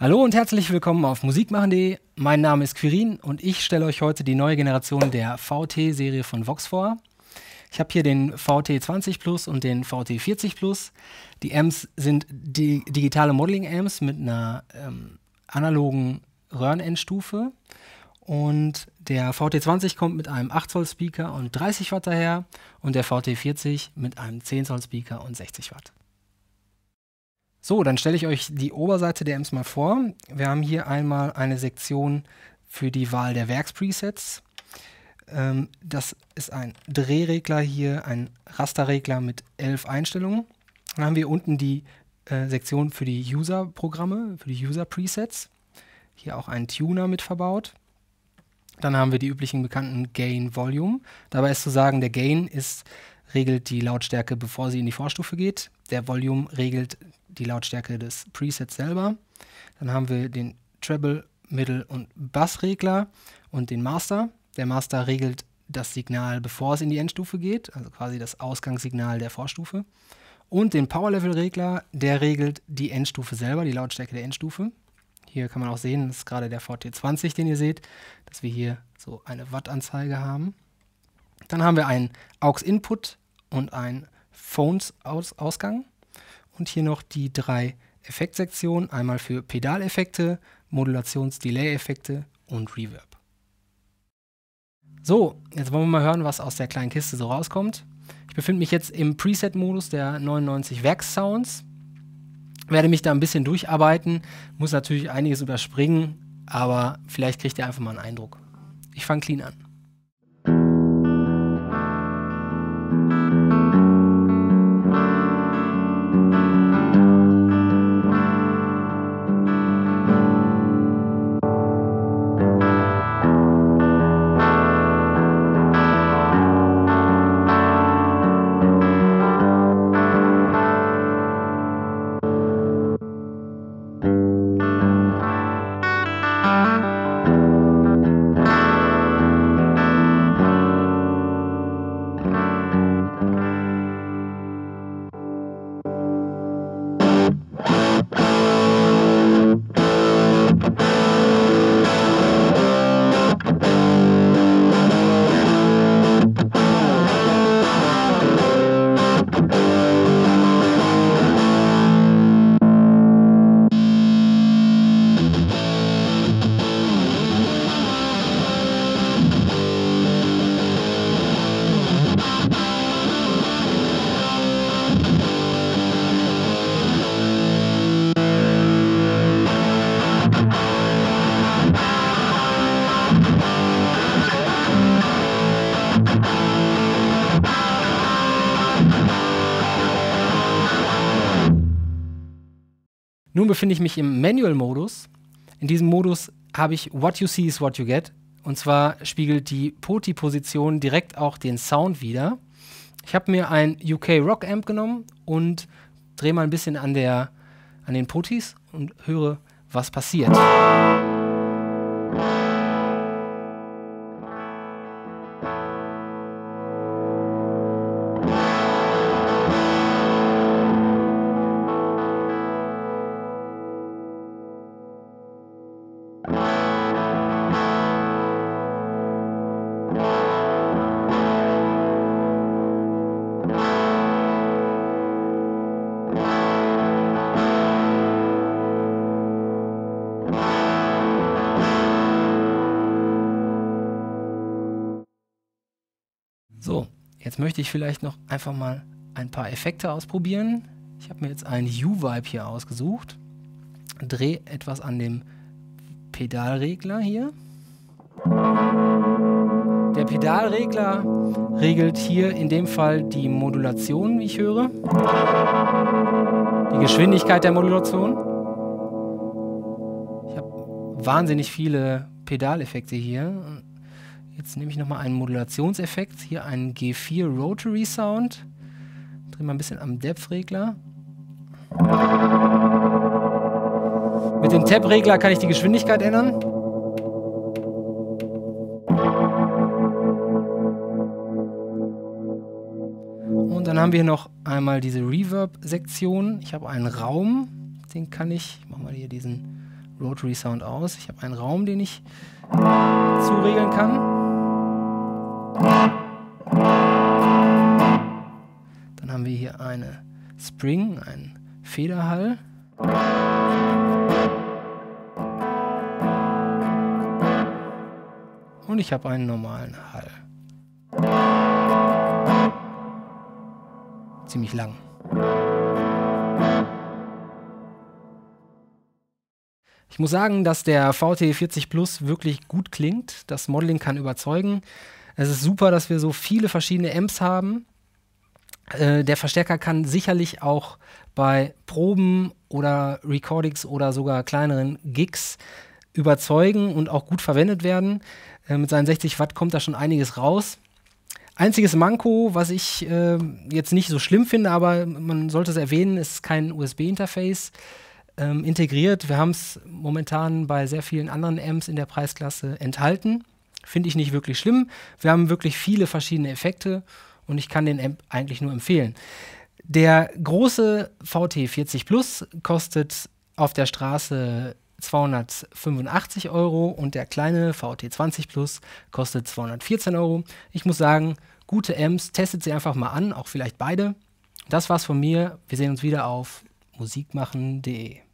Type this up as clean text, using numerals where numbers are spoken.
Hallo und herzlich willkommen auf musikmachen.de. Mein Name ist Quirin und ich stelle euch heute die neue Generation der VT-Serie von Vox vor. Ich habe hier den VT20 Plus und den VT40 Plus. Die Amps sind digitale Modeling-Amps mit einer analogen Röhrenendstufe. Und der VT20 kommt mit einem 8 Zoll Speaker und 30 Watt daher und der VT40 mit einem 10 Zoll Speaker und 60 Watt. So, dann stelle ich euch die Oberseite der Amps mal vor. Wir haben hier einmal eine Sektion für die Wahl der Werkspresets. Das ist ein Drehregler hier, ein Rasterregler mit 11 Einstellungen. Dann haben wir unten die Sektion für die User-Programme, für die User-Presets. Hier auch ein Tuner mit verbaut. Dann haben wir die üblichen bekannten Gain, Volume. Dabei ist zu sagen, der Gain regelt die Lautstärke, bevor sie in die Vorstufe geht. Der Volume regelt die Lautstärke des Presets selber. Dann haben wir den Treble, Middle- und Bassregler und den Master. Der Master regelt das Signal, bevor es in die Endstufe geht, also quasi das Ausgangssignal der Vorstufe. Und den Power-Level-Regler, der regelt die Endstufe selber, die Lautstärke der Endstufe. Hier kann man auch sehen, das ist gerade der VT20, den ihr seht, dass wir hier so eine Wattanzeige haben. Dann haben wir einen AUX-Input und einen Phones-Ausgang. Und hier noch die 3 Effektsektionen, einmal für Pedaleffekte, Modulations-Delay-Effekte und Reverb. So, jetzt wollen wir mal hören, was aus der kleinen Kiste so rauskommt. Ich befinde mich jetzt im Preset-Modus der 99 Werks-Sounds. Werde mich da ein bisschen durcharbeiten, muss natürlich einiges überspringen, aber vielleicht kriegt ihr einfach mal einen Eindruck. Ich fange clean an. Nun befinde ich mich im Manual-Modus. In diesem Modus habe ich What you see is what you get. Und zwar spiegelt die POTI-Position direkt auch den Sound wider. Ich habe mir ein UK Rock Amp genommen und drehe mal ein bisschen an den POTIs und höre, was passiert. So, jetzt möchte ich vielleicht noch einfach mal ein paar Effekte ausprobieren. Ich habe mir jetzt einen U-Vibe hier ausgesucht. Drehe etwas an dem Pedalregler hier. Der Pedalregler regelt hier in dem Fall die Modulation, wie ich höre. Die Geschwindigkeit der Modulation. Ich habe wahnsinnig viele Pedaleffekte hier. Jetzt nehme ich nochmal einen Modulationseffekt, hier einen G4 Rotary Sound. Drehen wir ein bisschen am Depth-Regler. Mit dem Tab-Regler kann ich die Geschwindigkeit ändern. Und dann haben wir noch einmal diese Reverb-Sektion. Ich habe einen Raum, den kann ich mache mal hier diesen Rotary Sound aus. Ich habe einen Raum, den ich zuregeln kann. Dann haben wir hier eine Spring, einen Federhall. Und ich habe einen normalen Hall. Ziemlich lang. Ich muss sagen, dass der VT40 Plus wirklich gut klingt. Das Modeling kann überzeugen. Es ist super, dass wir so viele verschiedene Amps haben. Der Verstärker kann sicherlich auch bei Proben oder Recordings oder sogar kleineren Gigs überzeugen und auch gut verwendet werden. Mit seinen 60 Watt kommt da schon einiges raus. Einziges Manko, was ich jetzt nicht so schlimm finde, aber man sollte es erwähnen, ist kein USB-Interface integriert. Wir haben es momentan bei sehr vielen anderen Amps in der Preisklasse enthalten. Finde ich nicht wirklich schlimm. Wir haben wirklich viele verschiedene Effekte und ich kann den Amp eigentlich nur empfehlen. Der große VT40 Plus kostet auf der Straße 285 € und der kleine VT20 Plus kostet 214 €. Ich muss sagen, gute Amps, testet sie einfach mal an, auch vielleicht beide. Das war's von mir. Wir sehen uns wieder auf musikmachen.de.